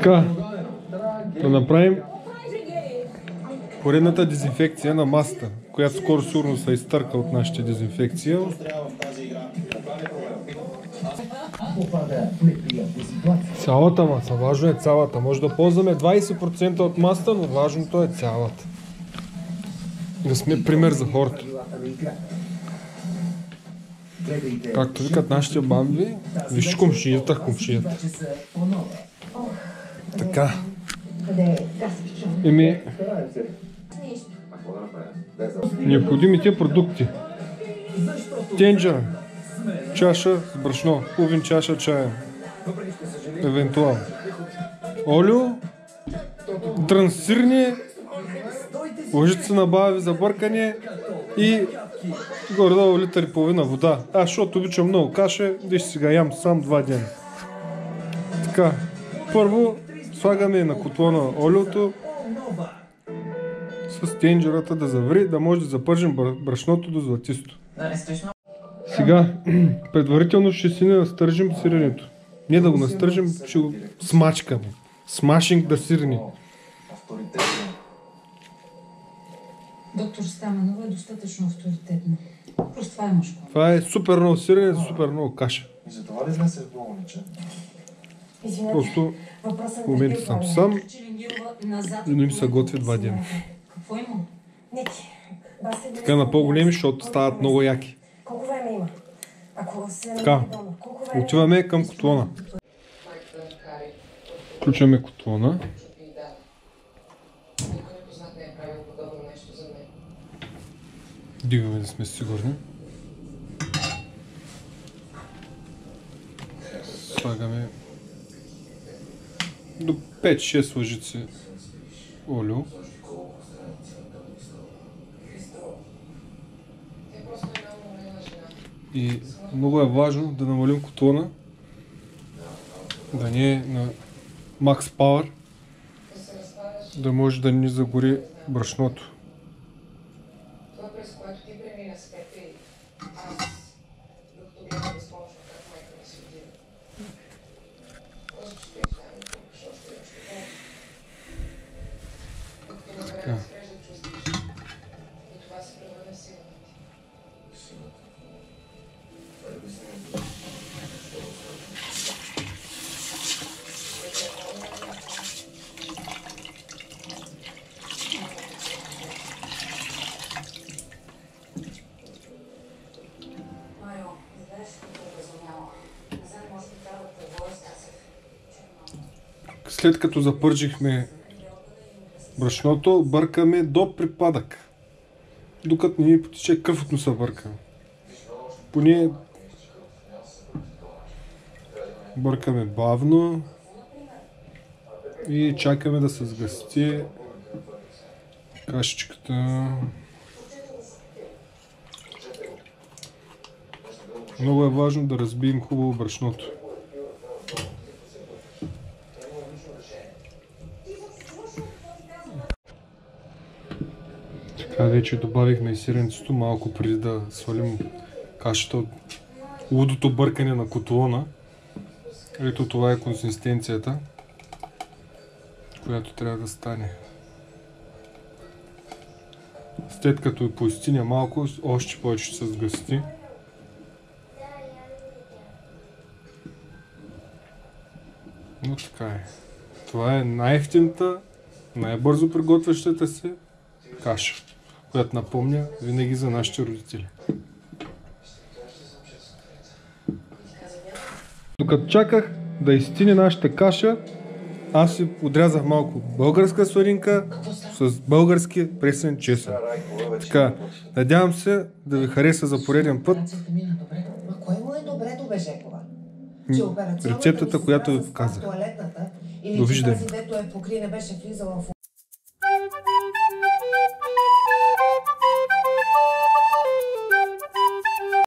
Така, да направим поредната дезинфекция на масата, която скоро сигурно се изтърка от нашата дезинфекция. Цялата маса, важно е цялата. Може да ползваме 20% от масата, но важното е цялата. Да сме пример за хората. Както викат нашите бамби, виж кумшията. Така. Необходимите продукти. Тенджер, чаша с брашно, половин чаша чая, евентуално. Олио, трансирне, лъжица на бави за бъркане и горе-долу литър и половина вода. Аз, защото обичам много каша, виж сега ям сам 2 дена. Така, първо слагаме на котлона олиото с тенджерата да заври, да може да запържим брашното до златисто. Сега, предварително ще си не настържим сиренето. Не да го настържим, ще го смачкаме. Смашинг да сирене. Доктор Стаменова е достатъчно авторитетна. Просто това е мъжко. Това е супер много сирене за супер много каша. И за това ли изнесе в болниче? Просто в момента съм сам и не ми се готви 2 дена. Какво има? Така на по-големи, защото стават много яки. Колко време има? Така, отиваме към котлона. Включваме котлона. Дигаме да сме сигурни. Слагаме до 5-6 лъжици олио. И много е важно да намалим котлона, да не е на Max Power, да може да ни загори брашното. Така. След като запържихме брашното, бъркаме до припадък, докато не ни потече кръв от носа бъркаме. Поне бъркаме бавно и чакаме да се сгъсти кашичката. Много е важно да разбием хубаво брашното. Така вече добавихме и сиренцето малко преди да свалим кашата от лудото бъркане на котлона. Ето това е консистенцията, която трябва да стане. След като поистиня малко, още повече ще се сгъсти. Но така е. Това е най-евтината, най-бързо приготвящата се каша, която напомня винаги за нашите родители. Докато чаках да изстине нашата каша, аз си отрязах малко българска сладинка с български пресен чесън. Така, надявам се да ви хареса за пореден път рецептата, която ви показах. Довиждане!